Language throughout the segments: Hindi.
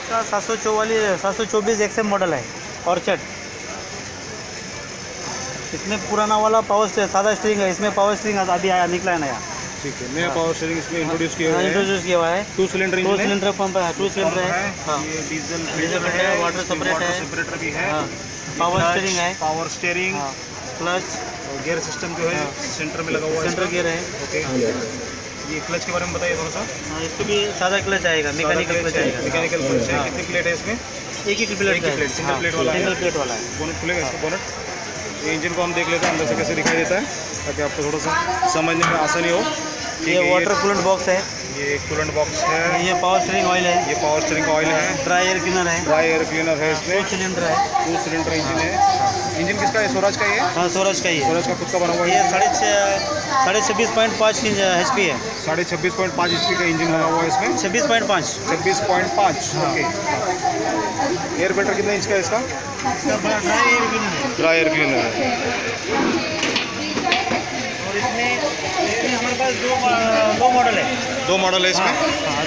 का 724 XM मॉडल है ऑर्चर्ड। इसमें पुराना वाला पावर सादा स्टीयरिंग है, इसमें पावर स्टीयरिंग अभी आया निकला है नया। ठीक है, नया पावर स्टीयरिंग इसमें इंट्रोड्यूस किया हुआ है। इंट्रोड्यूस किया हुआ है। 2 सिलेंडर इंजन है। 2 सिलेंडर पंप है, 2 सिलेंडर है। हाँ, ये डीजल डीजल है, वाटर सेपरेटर भी है। हाँ, पावर स्टीयरिंग है। पावर स्टीयरिंग, क्लच और गियर सिस्टम जो है सेंटर में लगा हुआ है। सेंटर गियर है। ओके, ये क्लच के बारे में बताइए थोड़ा सा। हाँ, इसको भी सादा क्लच आएगा, मैकेनिकल क्लच आएगा। मैकेनिकल क्लच है। कितनी प्लेट है इसमें? एक ही प्लेट है, सिंगल प्लेट वाला है। सिंगल प्लेट वाला है। बोनट खुलेगा इसका बोनट। ये इंजन को हम देख लेते हैं अंदर से कैसे दिखाई देता है, ताकि आपको थोड़ा सा समझने में आसानी हो। ये वाटर कूलेंट बॉक्स है। ये कूलेंट बॉक्स है। ये पावर स्टीयरिंग ऑयल है। ये पावर स्टीयरिंग ऑयल है। ड्राई एयर क्लीनर है। ड्राई एयर क्लीनर है इसमें। 2 सिलेंडर है। 2 सिलेंडर इंजन है। इंजन किसका है? स्वराज का ही है। हाँ, स्वराज का ही है। स्वराज का खुद का बना हुआ है। ये 26.5 HP है। 26.5 HP का इंजन लगा हुआ है इसमें। 26.5। 26.5। ओके। एयर फिल्टर कितने इंच का है इसका? ड्राई एयर क्लीनर है। ड्राई एयर क्लीनर है। और इसमें हमारे पास दो मॉडल है। 2 मॉडल है इसमें।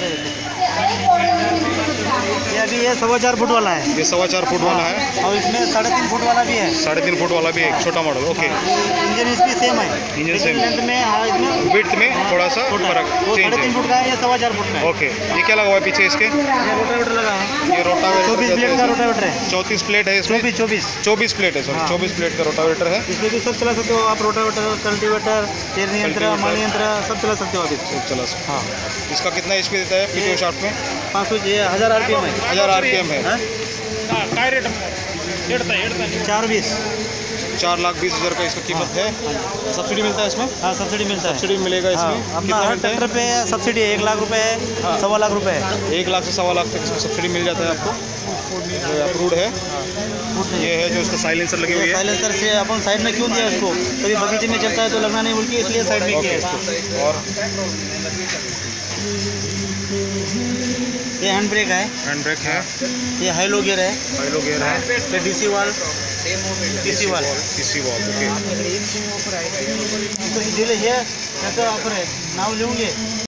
ये अभी ये 4.25 फुट वाला है। ये 4.25 फुट वाला है। और इसमें 3.5 फुट वाला भी है। 3.5 फुट वाला भी है, एक छोटा मॉडल। ओके, इंजन इसकी सेम है। Engine same. लेंथ में विड्थ में थोड़ा सा फर्क वो चेंज 3.5 है। फुट का है, ये 4.25 फुट का है। ओके, ये क्या लगा हुआ है पीछे इसके? ये रोटावेटर लगा है। ये रोटावेटर 24 प्लेट का रोटावेटर है। 34 प्लेट है इसमें। 24 प्लेट है, सॉरी। हाँ। 24 प्लेट का रोटावेटर है। इसमें भी सब चला सकते हो आप, रोटावेटर, कल्टीवेटर, टेर यंत्र, माल यंत्र सब चला सकते हो आप इसको। चला सर। हाँ, इसका कितना HP देता है पीटीओ शाफ्ट में? 500 ये 1000 RPM है। 1000 RPM है। हाँ? काय रेट 420। 4,20,000 का इसका कीमत है। सब्सिडी मिलता है इसमें? हाँ, सब्सिडी मिलता है। सब्सिडी मिलेगा इसमें। हाँ, अपना कितना हर मिलता है? ट्रैक्टर पे सब्सिडी है। 1 लाख रुपए है, 1.25 लाख रुपए है। 1 लाख से 1.25 लाख तक इसमें सब्सिडी मिल जाता है आपको। अप्रूव्ड है। ये है जो इसका साइलेंसर लगी हुई है। साइलेंसर से अपन साइड में क्यों दिया इसको? कभी बगीचे में चलता है तो लगना नहीं बोल के इसलिए साइड में किया है इसको। और ये हैंड ब्रेक है। हैंड ब्रेक है। ये हाइलो गियर है। हाइलो गियर है। ये DC वाल। इसी वॉल। ओके, तो ये ऑफर है, नाव लेंगे।